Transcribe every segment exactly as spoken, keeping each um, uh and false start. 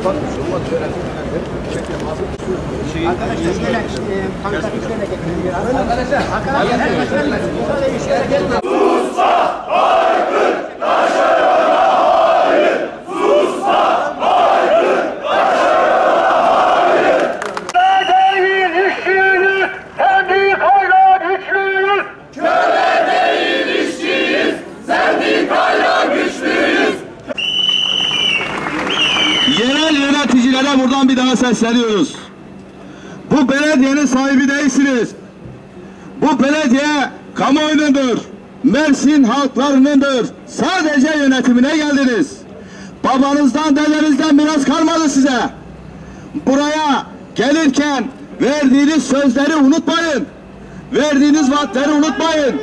Arkadaşlar şöyle kanka işlerine getirin. Arkadaşlar, arkadaşlar. Susma, haykır, taşlarına hayır. Susma, haykır, taşlarına hayır. Köle değil işçiyiz, sendikayla güçlüyüz. Köle değil işçiyiz, sendikayla güçlüyüz. Yerel yöneticilere buradan bir daha sesleniyoruz. Bu belediyenin sahibi değilsiniz. Bu belediye kamuoyunundur. Mersin halklarınındır. Sadece yönetimine geldiniz. Babanızdan, dedenizden miras kalmadı size. Buraya gelirken verdiğiniz sözleri unutmayın. Verdiğiniz vaatleri unutmayın.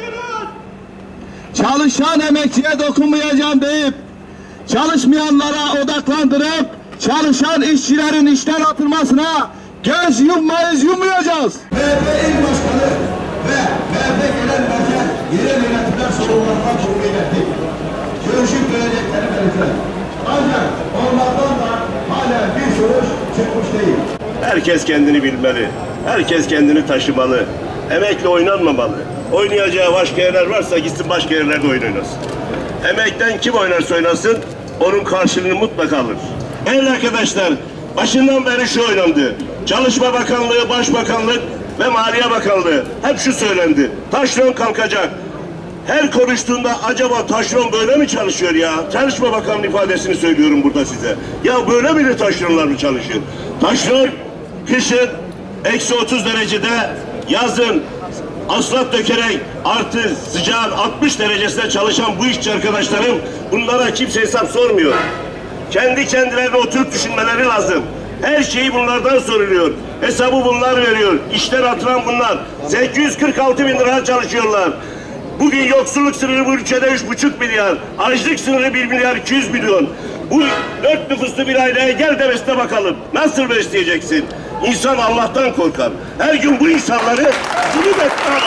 Çalışan emekçiye dokunmayacağım deyip çalışmayanlara odaklandırıp çalışan işçilerin işten atılmasına göz yummayız, yummayacağız. M H P İl Başkanı ve M H P Genel Merkez Yerel Yönetimler Sorunlarından kurulu ilettik. Görüşüp görecekleri belirtiler. Ancak onlardan da hala bir sonuç çıkmış değil. Herkes kendini bilmeli. Herkes kendini taşımalı. Emekle oynanmamalı. Oynayacağı başka yerler varsa gitsin başka yerlerde oyun oynasın. Emekten kim oynarsa oynasın onun karşılığını mutlaka alır. Değerli arkadaşlar, başından beri şu oynandı. Çalışma Bakanlığı, Başbakanlık ve Maliye Bakanlığı hep şu söylendi. Taşeron kalkacak. Her konuştuğunda acaba taşeron böyle mi çalışıyor ya? Çalışma Bakanlığı ifadesini söylüyorum burada size. Ya böyle mi de taşeronlar mı çalışıyor? Taşeron kışın eksi otuz derecede, yazın asfalt dökerek artı sıcağın altmış derecesinde çalışan bu işçi arkadaşlarım, bunlara kimse hesap sormuyor. Kendi kendilerine oturup düşünmeleri lazım. Her şeyi bunlardan soruluyor. Hesabı bunlar veriyor. İşten atılan bunlar. sekiz yüz kırk altı bin lira çalışıyorlar. Bugün yoksulluk sınırı bu ülkede üç buçuk milyar. Açlık sınırı bir milyar iki yüz milyon. Bu dört nüfuslu bir aileye gel de besle bakalım. Nasıl besleyeceksin? İnsan Allah'tan korkar. Her gün bu insanları zulüm etmekten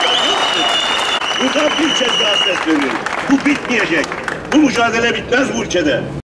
buradan bir kez daha sesleniyorum. Bu bitmeyecek. Bu mücadele bitmez bu ülkede.